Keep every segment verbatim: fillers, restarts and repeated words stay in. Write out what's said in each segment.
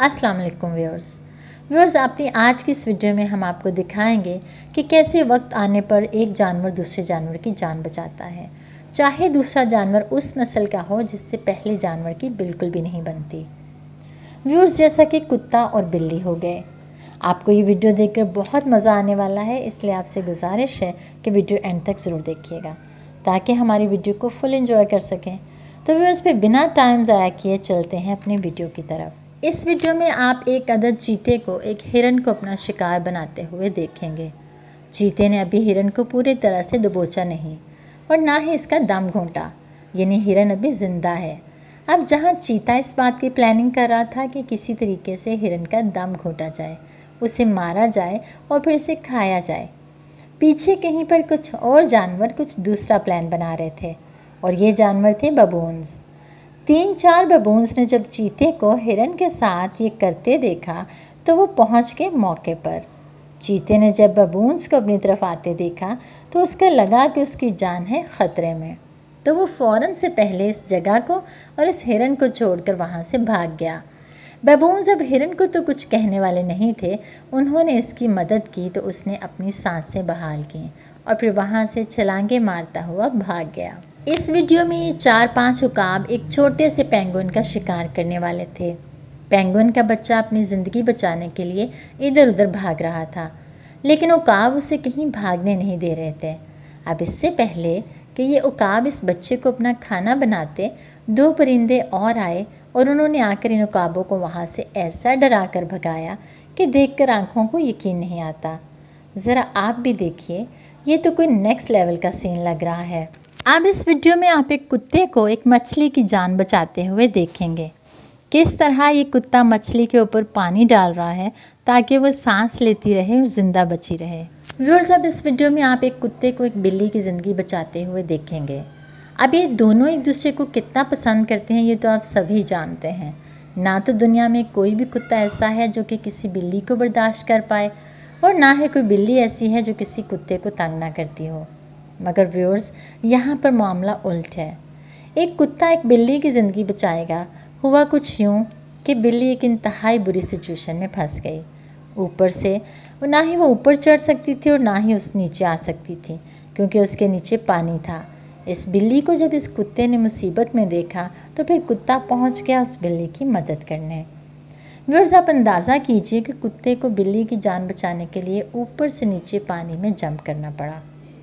अस्सलाम वालेकुम viewers viewers अपनी आज की इस वीडियो में हम आपको दिखाएंगे कि कैसे वक्त आने पर एक जानवर दूसरे जानवर की जान बचाता है, चाहे दूसरा जानवर उस नस्ल का हो जिससे पहले जानवर की बिल्कुल भी नहीं बनती। व्यूअर्स, जैसा कि कुत्ता और बिल्ली हो गए, आपको ये वीडियो देखकर बहुत मज़ा आने वाला है, इसलिए आपसे गुजारिश है कि वीडियो एंड तक ज़रूर देखिएगा ताकि हमारी वीडियो को फुल एंजॉय कर सकें। तो व्यूअर्स, पे बिना टाइम ज़ाया किए चलते हैं अपनी वीडियो की तरफ। इस वीडियो में आप एक अदद चीते को एक हिरन को अपना शिकार बनाते हुए देखेंगे। चीते ने अभी हिरन को पूरी तरह से दबोचा नहीं और ना ही इसका दम घोंटा, यानी हिरन अभी ज़िंदा है। अब जहाँ चीता इस बात की प्लानिंग कर रहा था कि किसी तरीके से हिरन का दम घोंटा जाए, उसे मारा जाए और फिर इसे खाया जाए, पीछे कहीं पर कुछ और जानवर कुछ दूसरा प्लान बना रहे थे और ये जानवर थे बबून्स। तीन चार बबून्स ने जब चीते को हिरन के साथ ये करते देखा तो वो पहुंच के मौके पर। चीते ने जब बबून्स को अपनी तरफ आते देखा तो उसका लगा कि उसकी जान है ख़तरे में, तो वो फ़ौरन से पहले इस जगह को और इस हिरन को छोड़कर वहाँ से भाग गया। बबून्स अब हिरन को तो कुछ कहने वाले नहीं थे, उन्होंने इसकी मदद की तो उसने अपनी सांसें बहाल की और फिर वहाँ से छलांगे मारता हुआ भाग गया। इस वीडियो में ये चार पांच उकाब एक छोटे से पेंगुइन का शिकार करने वाले थे। पेंगुइन का बच्चा अपनी ज़िंदगी बचाने के लिए इधर उधर भाग रहा था, लेकिन उकाब उसे कहीं भागने नहीं दे रहे थे। अब इससे पहले कि ये उकाब इस बच्चे को अपना खाना बनाते, दो परिंदे और आए और उन्होंने आकर इन उकाबों को वहाँ से ऐसा डरा कर भगाया कि देखकर आँखों को यकीन नहीं आता। ज़रा आप भी देखिए, ये तो कोई नेक्स्ट लेवल का सीन लग रहा है। अब इस वीडियो में आप एक कुत्ते को एक मछली की जान बचाते हुए देखेंगे। किस तरह ये कुत्ता मछली के ऊपर पानी डाल रहा है ताकि वो सांस लेती रहे और ज़िंदा बची रहे। व्यूअर्स, अब इस वीडियो में आप एक कुत्ते को एक बिल्ली की ज़िंदगी बचाते हुए देखेंगे। अब ये दोनों एक दूसरे को कितना पसंद करते हैं ये तो आप सभी जानते हैं। ना तो दुनिया में कोई भी कुत्ता ऐसा है जो कि किसी बिल्ली को बर्दाश्त कर पाए और ना ही कोई बिल्ली ऐसी है जो किसी कुत्ते को तंग ना करती हो। मगर व्यूअर्स, यहाँ पर मामला उल्ट है। एक कुत्ता एक बिल्ली की ज़िंदगी बचाएगा। हुआ कुछ यूँ कि बिल्ली एक इंतहाई बुरी सिचुएशन में फंस गई। ऊपर से ना ही वो ऊपर चढ़ सकती थी और ना ही उस नीचे आ सकती थी, क्योंकि उसके नीचे पानी था। इस बिल्ली को जब इस कुत्ते ने मुसीबत में देखा तो फिर कुत्ता पहुँच गया उस बिल्ली की मदद करने। व्यूअर्स, आप अंदाज़ा कीजिए कि कुत्ते को बिल्ली की जान बचाने के लिए ऊपर से नीचे पानी में जंप करना पड़ा।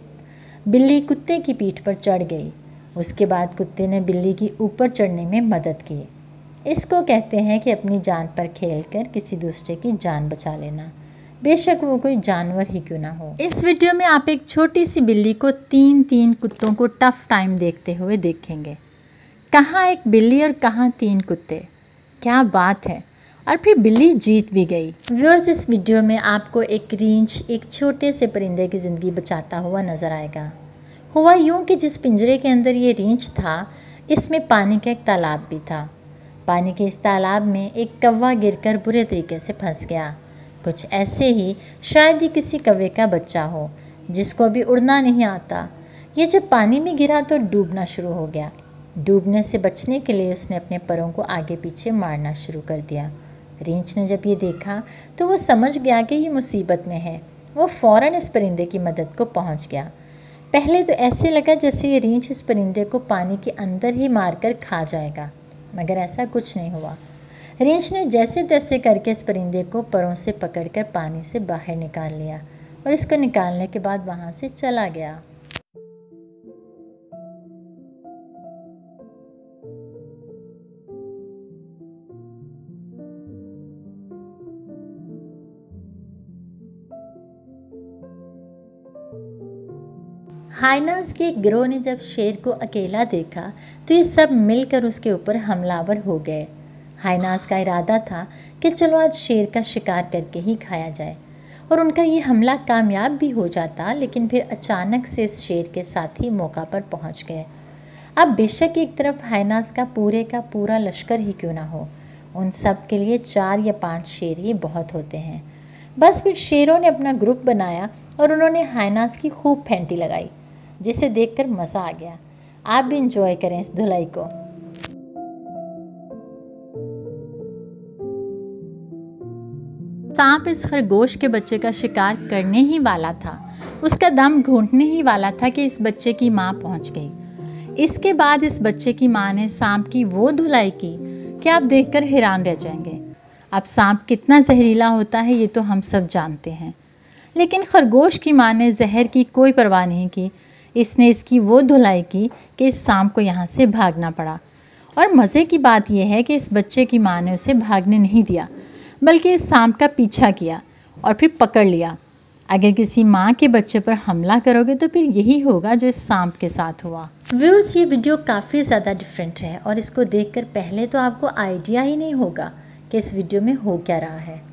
बिल्ली कुत्ते की पीठ पर चढ़ गई। उसके बाद कुत्ते ने बिल्ली की ऊपर चढ़ने में मदद की। इसको कहते हैं कि अपनी जान पर खेलकर किसी दूसरे की जान बचा लेना, बेशक वो कोई जानवर ही क्यों ना हो। इस वीडियो में आप एक छोटी सी बिल्ली को तीन तीन कुत्तों को टफ टाइम देखते हुए देखेंगे। कहाँ एक बिल्ली और कहाँ तीन कुत्ते, क्या बात है। और फिर बिल्ली जीत भी गई। व्यूअर्स, इस वीडियो में आपको एक रींछ एक छोटे से परिंदे की ज़िंदगी बचाता हुआ नज़र आएगा। हुआ यूँ कि जिस पिंजरे के अंदर ये रींछ था, इसमें पानी का एक तालाब भी था। पानी के इस तालाब में एक कौवा गिरकर बुरे तरीके से फंस गया। कुछ ऐसे ही शायद ही किसी कौवे का बच्चा हो जिसको अभी उड़ना नहीं आता। ये जब पानी में गिरा तो डूबना शुरू हो गया। डूबने से बचने के लिए उसने अपने परों को आगे पीछे मारना शुरू कर दिया। रींछ ने जब ये देखा तो वो समझ गया कि ये मुसीबत में है। वो फ़ौरन इस परिंदे की मदद को पहुंच गया। पहले तो ऐसे लगा जैसे ये रींछ इस परिंदे को पानी के अंदर ही मारकर खा जाएगा, मगर ऐसा कुछ नहीं हुआ। रींछ ने जैसे तैसे करके इस परिंदे को परों से पकड़कर पानी से बाहर निकाल लिया और इसको निकालने के बाद वहाँ से चला गया। हाइनास के एक गिरोह ने जब शेर को अकेला देखा तो ये सब मिलकर उसके ऊपर हमलावर हो गए। हाइनास का इरादा था कि चलो आज शेर का शिकार करके ही खाया जाए, और उनका ये हमला कामयाब भी हो जाता, लेकिन फिर अचानक से इस शेर के साथी मौका पर पहुंच गए। अब बेशक एक तरफ हाइनास का पूरे का पूरा लश्कर ही क्यों ना हो, उन सब के लिए चार या पाँच शेर ही बहुत होते हैं। बस फिर शेरों ने अपना ग्रुप बनाया और उन्होंने हाइनास की खूब फेंटी लगाई, जिसे देखकर मज़ा आ गया। आप भी इंजॉय करें इस धुलाई को। सांप इस खरगोश के बच्चे का शिकार करने ही वाला था, उसका दम घूंटने ही वाला था कि इस बच्चे की माँ पहुँच गई। इसके बाद इस बच्चे की माँ ने सांप की वो धुलाई की कि आप देखकर हैरान रह जाएंगे। अब सांप कितना जहरीला होता है ये तो हम सब जानते हैं, लेकिन खरगोश की माँ ने जहर की कोई परवाह नहीं की। इसने इसकी वो धुलाई की कि इस सांप को यहाँ से भागना पड़ा। और मज़े की बात यह है कि इस बच्चे की माँ ने उसे भागने नहीं दिया, बल्कि इस सांप का पीछा किया और फिर पकड़ लिया। अगर किसी माँ के बच्चे पर हमला करोगे तो फिर यही होगा जो इस सांप के साथ हुआ। व्यूअर्स, ये वीडियो काफ़ी ज़्यादा डिफरेंट है और इसको देखकर पहले तो आपको आइडिया ही नहीं होगा कि इस वीडियो में हो क्या रहा है।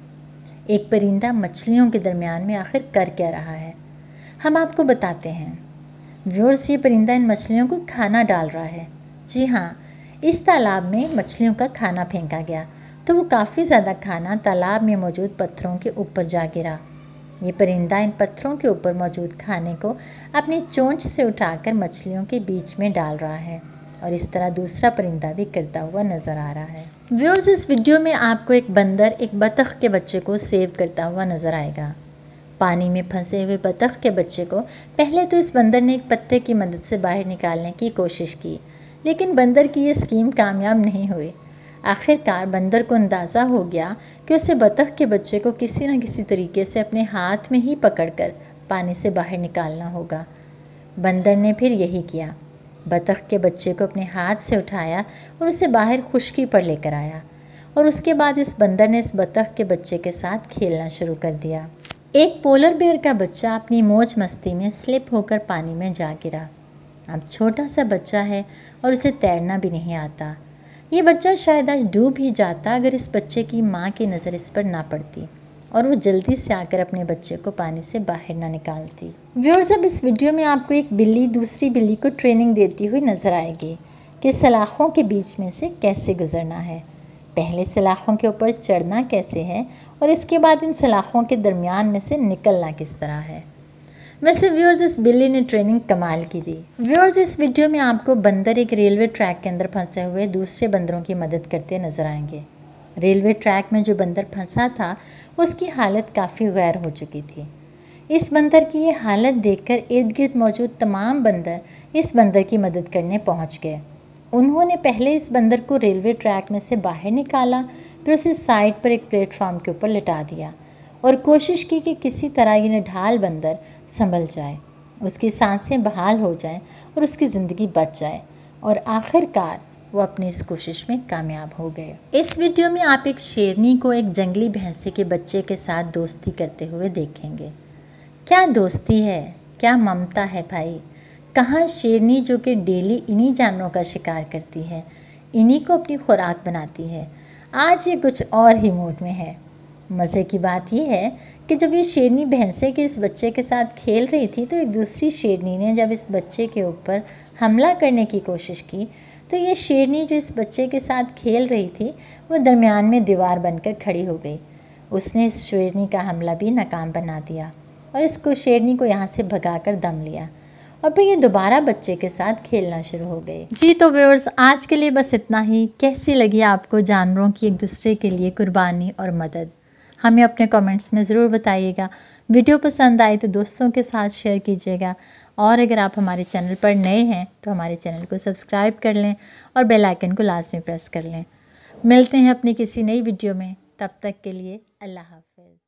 एक परिंदा मछलियों के दरमियान में आखिर कर क्या रहा है, हम आपको बताते हैं। व्यूअर्स, ये परिंदा इन मछलियों को खाना डाल रहा है। जी हाँ, इस तालाब में मछलियों का खाना फेंका गया तो वो काफ़ी ज़्यादा खाना तालाब में मौजूद पत्थरों के ऊपर जा गिरा। ये परिंदा इन पत्थरों के ऊपर मौजूद खाने को अपनी चोंच से उठाकर मछलियों के बीच में डाल रहा है और इस तरह दूसरा परिंदा भी करता हुआ नज़र आ रहा है। व्यूअर्स, इस वीडियो में आपको एक बंदर एक बतख के बच्चे को सेव करता हुआ नज़र आएगा। पानी में फंसे हुए बतख के बच्चे को पहले तो इस बंदर ने एक पत्ते की मदद से बाहर निकालने की कोशिश की, लेकिन बंदर की ये स्कीम कामयाब नहीं हुई। आखिरकार बंदर को अंदाज़ा हो गया कि उसे बतख के बच्चे को किसी न किसी तरीके से अपने हाथ में ही पकड़कर पानी से बाहर निकालना होगा। बंदर ने फिर यही किया, बतख के बच्चे को अपने हाथ से उठाया और उसे बाहर खुश्की पर लेकर आया और उसके बाद इस बंदर ने इस बतख के बच्चे के साथ खेलना शुरू कर दिया। एक पोलर बेयर का बच्चा अपनी मौज मस्ती में स्लिप होकर पानी में जा गिरा। अब छोटा सा बच्चा है और उसे तैरना भी नहीं आता। ये बच्चा शायद आज डूब ही जाता अगर इस बच्चे की माँ की नज़र इस पर ना पड़ती और वो जल्दी से आकर अपने बच्चे को पानी से बाहर ना निकालती। व्यूअर्स, अब इस वीडियो में आपको एक बिल्ली दूसरी बिल्ली को ट्रेनिंग देती हुई नज़र आएगी कि सलाखों के बीच में से कैसे गुजरना है, पहले सलाखों के ऊपर चढ़ना कैसे है और इसके बाद इन सलाखों के दरमियान में से निकलना किस तरह है। वैसे व्यूअर्स, इस बिल्ली ने ट्रेनिंग कमाल की दी। व्यूअर्स, इस वीडियो में आपको बंदर एक रेलवे ट्रैक के अंदर फंसे हुए दूसरे बंदरों की मदद करते नजर आएंगे। रेलवे ट्रैक में जो बंदर फंसा था उसकी हालत काफ़ी गैर हो चुकी थी। इस बंदर की ये हालत देखकर इर्द गिर्द मौजूद तमाम बंदर इस बंदर की मदद करने पहुँच गए। उन्होंने पहले इस बंदर को रेलवे ट्रैक में से बाहर निकाला, फिर उसे साइड पर एक प्लेटफॉर्म के ऊपर लिटा दिया और कोशिश की कि किसी तरह ये निढाल बंदर संभल जाए, उसकी सांसें बहाल हो जाएं और उसकी ज़िंदगी बच जाए और आखिरकार वो अपनी इस कोशिश में कामयाब हो गए। इस वीडियो में आप एक शेरनी को एक जंगली भैंसे के बच्चे के साथ दोस्ती करते हुए देखेंगे। क्या दोस्ती है, क्या ममता है भाई। कहाँ शेरनी जो कि डेली इन्हीं जानवरों का शिकार करती है, इन्हीं को अपनी खुराक बनाती है, आज ये कुछ और ही मूड में है। मज़े की बात यह है कि जब ये शेरनी भैंसे के इस बच्चे के साथ खेल रही थी तो एक दूसरी शेरनी ने जब इस बच्चे के ऊपर हमला करने की कोशिश की तो ये शेरनी जो इस बच्चे के साथ खेल रही थी वो दरमियान में दीवार बनकर खड़ी हो गई। उसने इस शेरनी का हमला भी नाकाम बना दिया और इसको शेरनी को यहाँ से भगाकर दम लिया और फिर ये दोबारा बच्चे के साथ खेलना शुरू हो गए। जी तो व्यूअर्स, आज के लिए बस इतना ही। कैसी लगी आपको जानवरों की एक दूसरे के लिए कुर्बानी और मदद, हमें अपने कमेंट्स में ज़रूर बताइएगा। वीडियो पसंद आए तो दोस्तों के साथ शेयर कीजिएगा और अगर आप हमारे चैनल पर नए हैं तो हमारे चैनल को सब्सक्राइब कर लें और बेल आइकन को लाजमी प्रेस कर लें। मिलते हैं अपनी किसी नई वीडियो में, तब तक के लिए अल्लाह हाफ़िज़।